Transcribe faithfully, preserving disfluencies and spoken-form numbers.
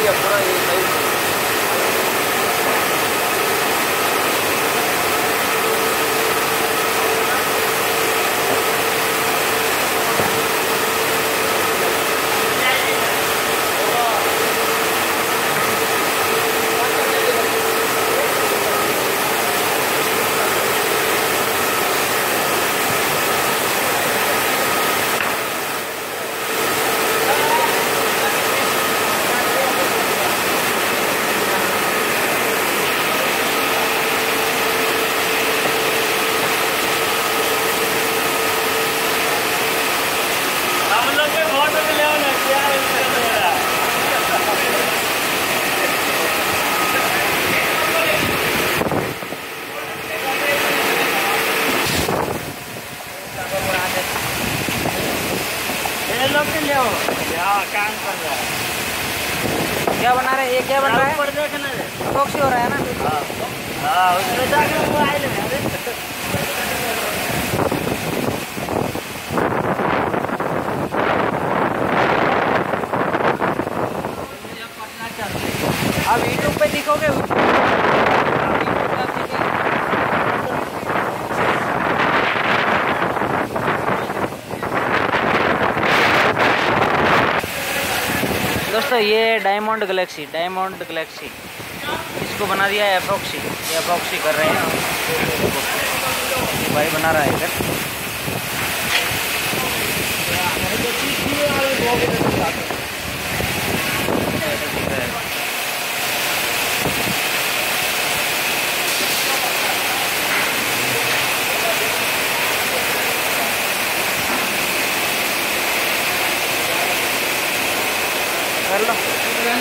दिया पूरा ये सही। काम कर रहा है। क्या बना रहे हैं? ये क्या बन रहा है? ऊपर देखना है, बॉक्स हो रहा है ना। हाँ हाँ, उसमें जाकर वो आए ले। आप यूट्यूब पे दिखोगे। दोस्तों ये डायमंड गैलेक्सी डायमंड गैलेक्सी इसको बना दिया है एपॉक्सी। ये एपॉक्सी कर रहे हैं भाई, बना रहा है इधर। कर लो।